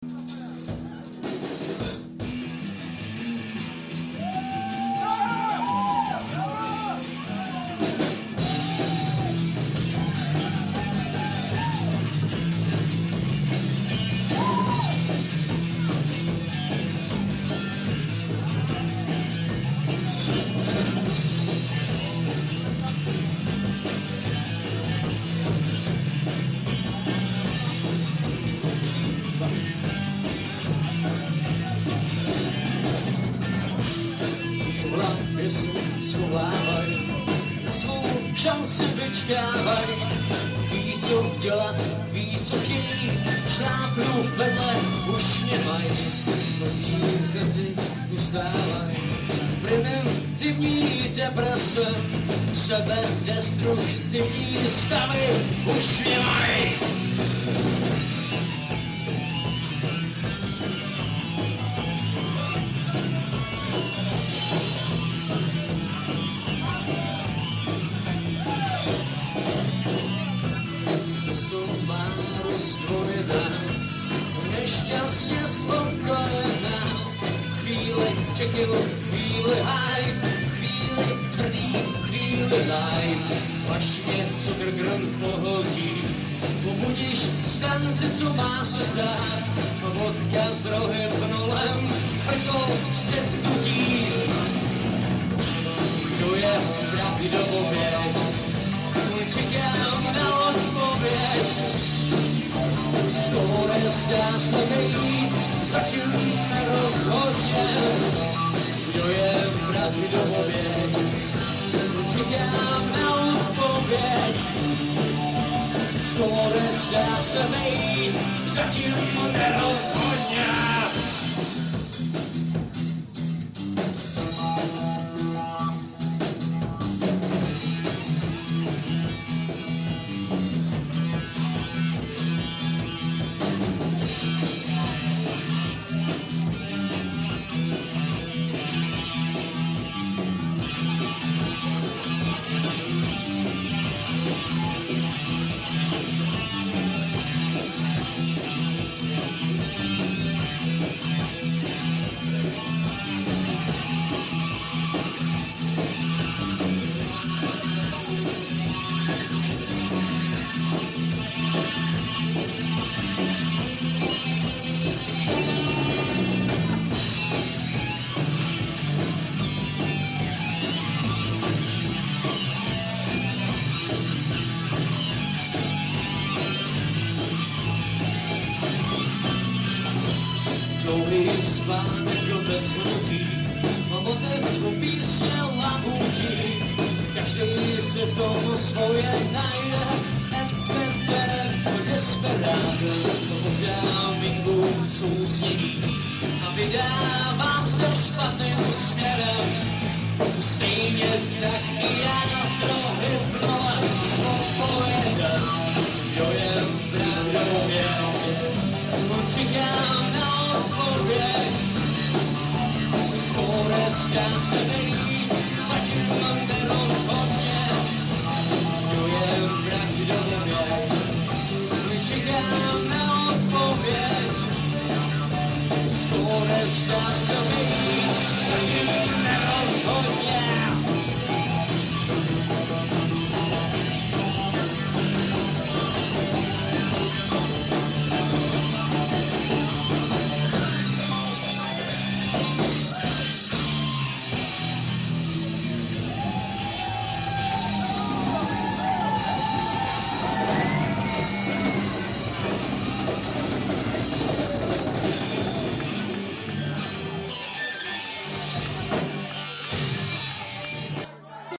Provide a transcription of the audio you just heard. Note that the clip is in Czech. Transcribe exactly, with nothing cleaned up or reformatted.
Schovávaj, na svou šanci vyčkávaj. Ví, co dělat, ví, co chtějí, šlápnu vedle, už nemaj. Plní chci, vystávaj. Preventivní deprese, sebedestruktivní stavy, už nemaj. Nešťastně spokojená, chvíli Jekyll, chvíli Hyde, chvíli tvrdý, chvíli light. Vašně cukr grn pohodí, pobudíš stanci, co má se stát. Vodka s rohem nulem, prkol střetnutí. Kdo je pravdivě, čekám na odpověď. Skoro zdá se mi, zatím nerozhodně. Kdo je pravdivě, čekám na odpověď. Skoro zdá se mi, zatím nerozhodně. Dlouhý spánek bez hnutí, otevřu písně labutí. Každý si v tom svoje najde, Entertainem desperado. Od záminku souznění a vydávám se špatným směrem. Stejně tak i já z rohy plnolem popojedem. Kdo je pravdově, čekám na odpověď. Skoro zdá se nejít, zatím nerozhodně. Kdo je pravdově, čekám na odpověď. Skoro zdá se nejít, zatím nerozhodně.